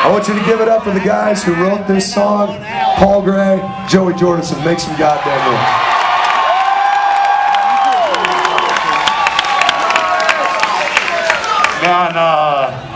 I want you to give it up for the guys who wrote this song. Paul Gray, Joey Jordison. Make some goddamn noise. Man,